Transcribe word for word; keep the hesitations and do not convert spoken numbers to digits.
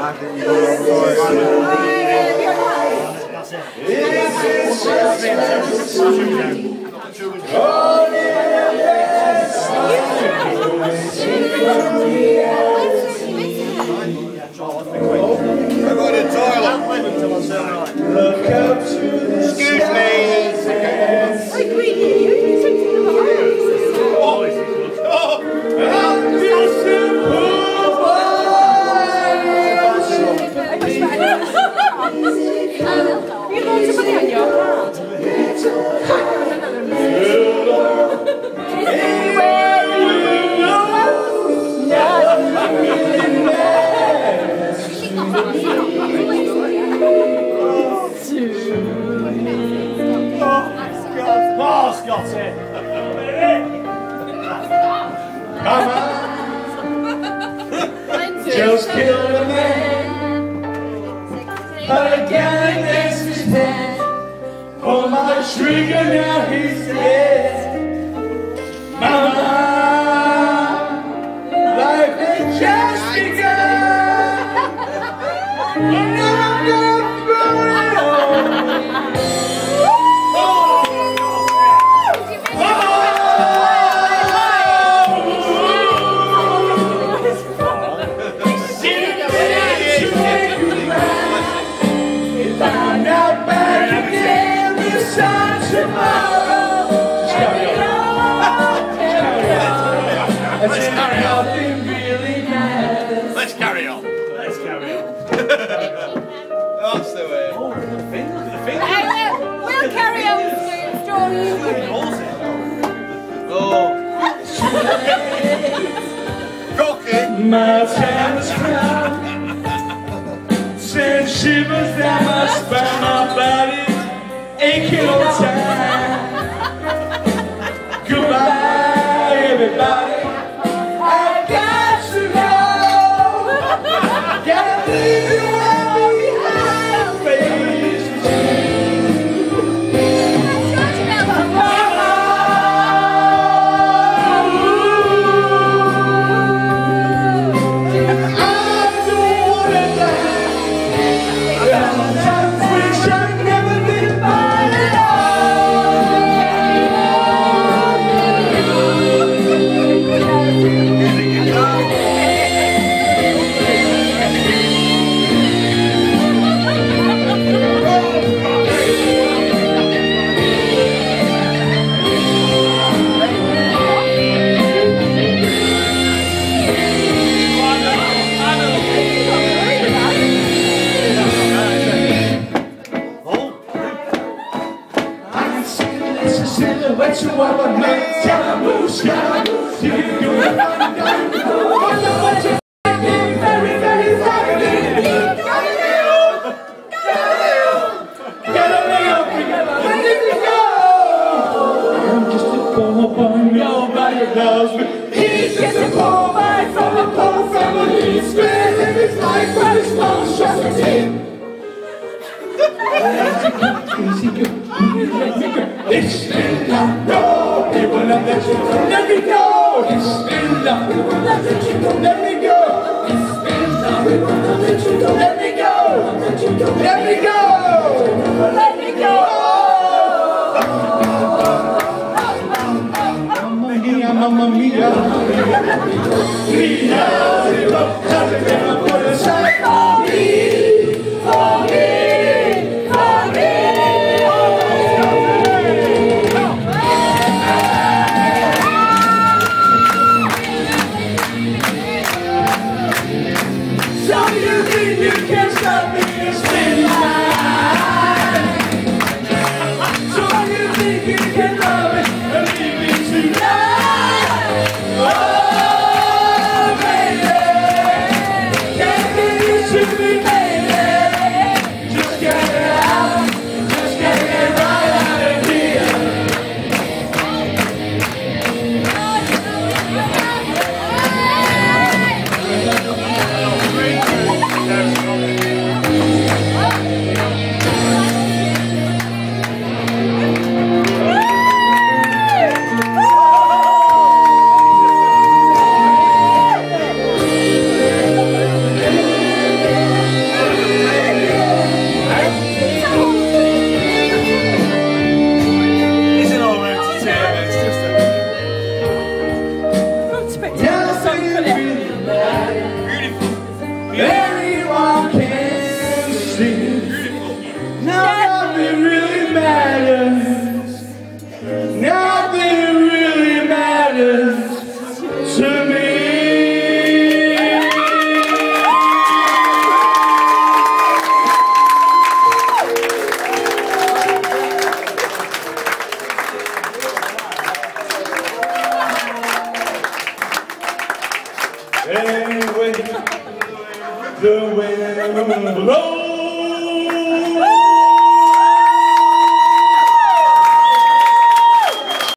think you've got I'm going to the toilet. Excuse me. Oh, Scotty! Come on! Just killed a man, but again next his head. Oh, my trigger, now he's dead. Mama, life had just begun. And now I'm gonna throw it on. Let's carry on. Let's carry on. That's the way. Oh, look at the finger, look at the finger. Hey, we'll, we'll carry on the story. Oh. Cocky. My time is come. Send shivers down my spine. My body's aching all the time. Goodbye, everybody. I got to go. Gotta leave you all behind. Face the silhouette you want to make Scaramouche, Scaramouche, you can do it from down to the wonder what you're thinking, very, very frightening. Galileo, Galileo, Galileo, where did you go? I'm just a poor boy, nobody loves me. He's just a poor boy from a poor family. Spending his life but his mom's just a him. It's been long, no, people not let you go, let me go. It's been long, people not let you go, let me go. It's been long, people not let you go, let me go. Let you go, let me go, let me go. Mamma mia, mamma mia, mia, zero, nothing ever put aside for me, for me. Oh! the wind blows.